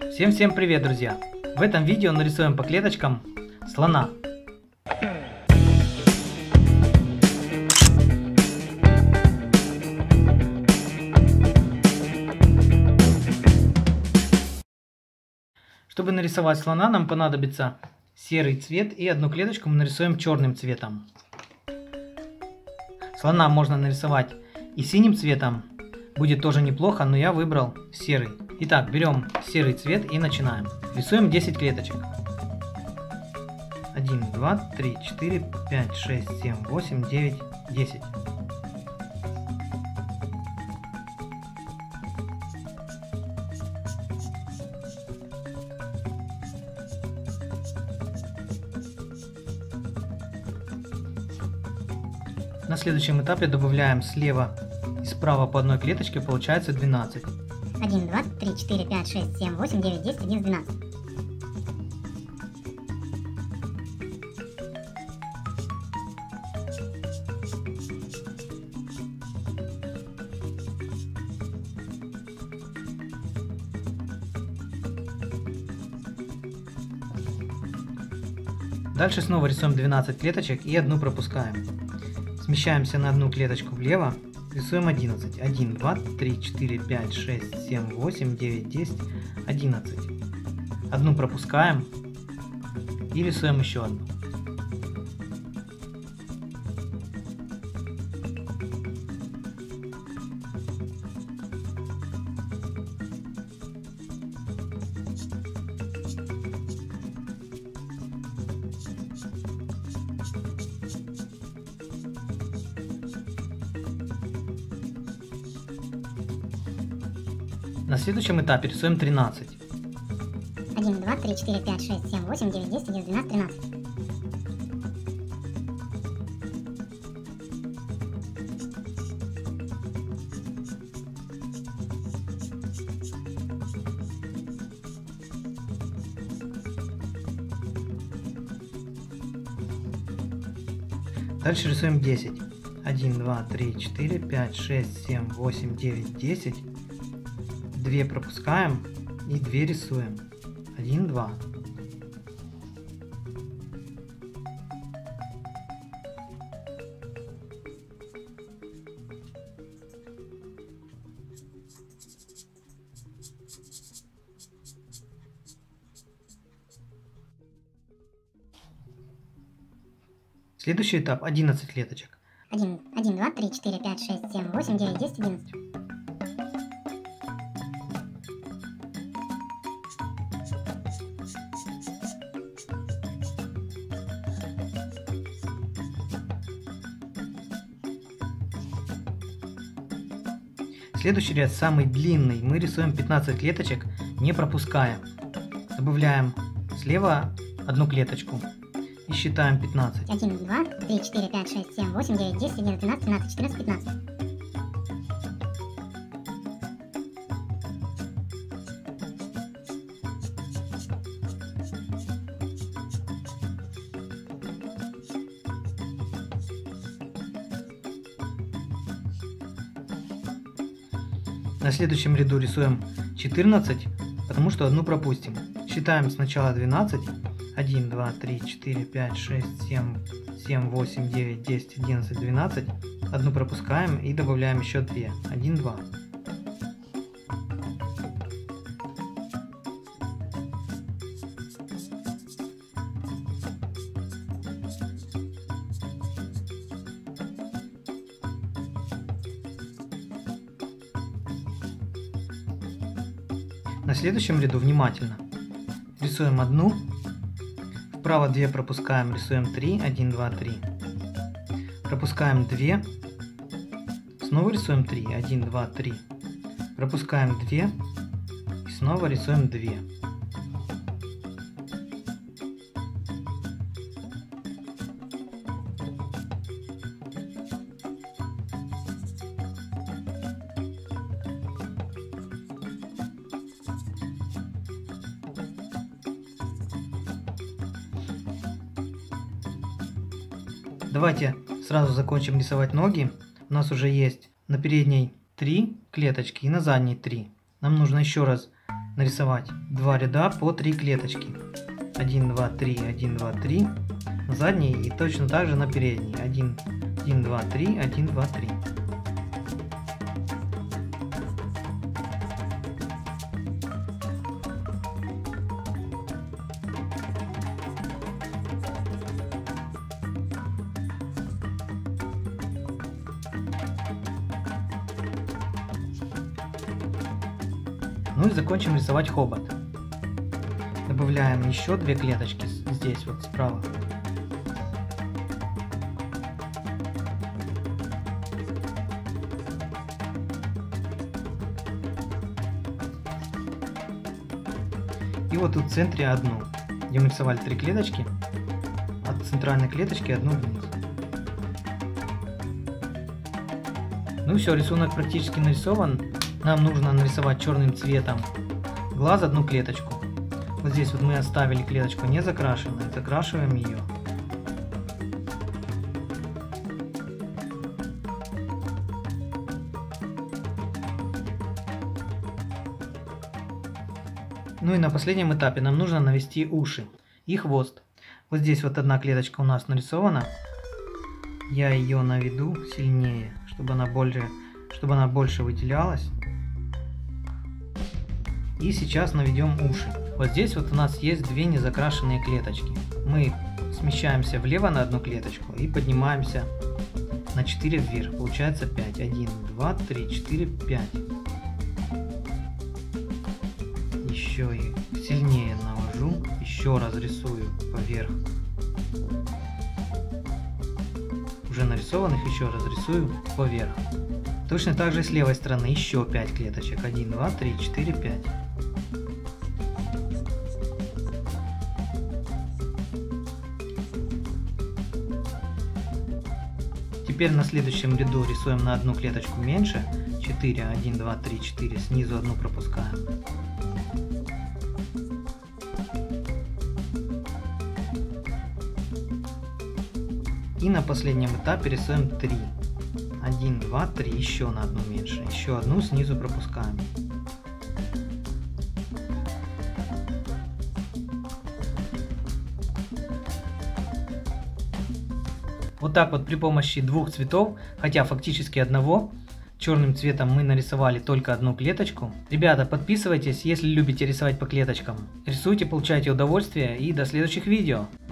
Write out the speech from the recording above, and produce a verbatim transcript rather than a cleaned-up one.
Всем-всем привет, друзья! В этом видео нарисуем по клеточкам слона. Чтобы нарисовать слона, нам понадобится серый цвет, и одну клеточку мы нарисуем черным цветом. Слона можно нарисовать и синим цветом, будет тоже неплохо, но я выбрал серый. Итак, берем серый цвет и начинаем. Рисуем десять клеточек. один, два, три, четыре, пять, шесть, семь, восемь, девять, десять. На следующем этапе добавляем слева и справа по одной клеточке, получается двенадцать. один, два, три, четыре, пять, шесть, семь, восемь, девять, десять, одиннадцать, двенадцать. Дальше снова рисуем двенадцать клеточек и одну пропускаем. Смещаемся на одну клеточку влево, рисуем одиннадцать. один, два, три, четыре, пять, шесть, семь, восемь, девять, десять, одиннадцать. Одну пропускаем и рисуем еще одну. На следующем этапе рисуем тринадцать. один, два, три, четыре, пять, шесть, семь, восемь, девять, десять, одиннадцать, двенадцать, тринадцать. Дальше рисуем десять. один, два, три, четыре, пять, шесть, семь, восемь, девять, десять. две пропускаем и две рисуем. один, два. Следующий этап одиннадцать клеточек. один, один, два, три, четыре, пять, шесть, семь, восемь, девять, десять, одиннадцать. Следующий ряд самый длинный. Мы рисуем пятнадцать клеточек, не пропускаем. Добавляем слева одну клеточку и считаем пятнадцать. один, два, три, четыре, пять, шесть, семь, восемь, девять, десять, одиннадцать, двенадцать, тринадцать, четырнадцать, пятнадцать. На следующем ряду рисуем четырнадцать, потому что одну пропустим. Считаем сначала двенадцать. один, два, три, четыре, пять, шесть, семь, семь, восемь, девять, десять, одиннадцать, двенадцать. Одну пропускаем и добавляем еще две. один, два. На следующем ряду внимательно рисуем одну, вправо две пропускаем, рисуем три, один, два, три. Пропускаем две, снова рисуем три, один, два, три. Пропускаем две и снова рисуем две. Давайте сразу закончим рисовать ноги. У нас уже есть на передней три клеточки и на задней три. Нам нужно еще раз нарисовать два ряда по три клеточки. один, два, три, один, два, три. На задней и точно так же на передней. один, один, два, три, один, два, три. Ну и закончим рисовать хобот. Добавляем еще две клеточки здесь вот справа. И вот тут в центре одну, где мы рисовали три клеточки, от центральной клеточки одну вниз. Ну все, рисунок практически нарисован. Нам нужно нарисовать черным цветом глаз одну клеточку. Вот здесь вот мы оставили клеточку не закрашенной, закрашиваем ее. Ну и на последнем этапе нам нужно навести уши и хвост. Вот здесь вот одна клеточка у нас нарисована. Я ее наведу сильнее, чтобы она больше, чтобы она больше выделялась. И сейчас наведем уши. Вот здесь вот у нас есть две незакрашенные клеточки. Мы смещаемся влево на одну клеточку и поднимаемся на четыре вверх. Получается пять. один, два, три, четыре, пять. Еще и сильнее навожу. Еще раз рисую поверх уже нарисованных, еще раз рисую поверх. Точно так же с левой стороны еще пять клеточек. один, два, три, четыре, пять. Теперь на следующем ряду рисуем на одну клеточку меньше. четыре, один, два, три, четыре. Снизу одну пропускаем. И на последнем этапе рисуем три. один, два, три. Еще на одну меньше. Еще одну снизу пропускаем. Вот так вот при помощи двух цветов, хотя фактически одного, черным цветом мы нарисовали только одну клеточку. Ребята, подписывайтесь, если любите рисовать по клеточкам. Рисуйте, получайте удовольствие и до следующих видео.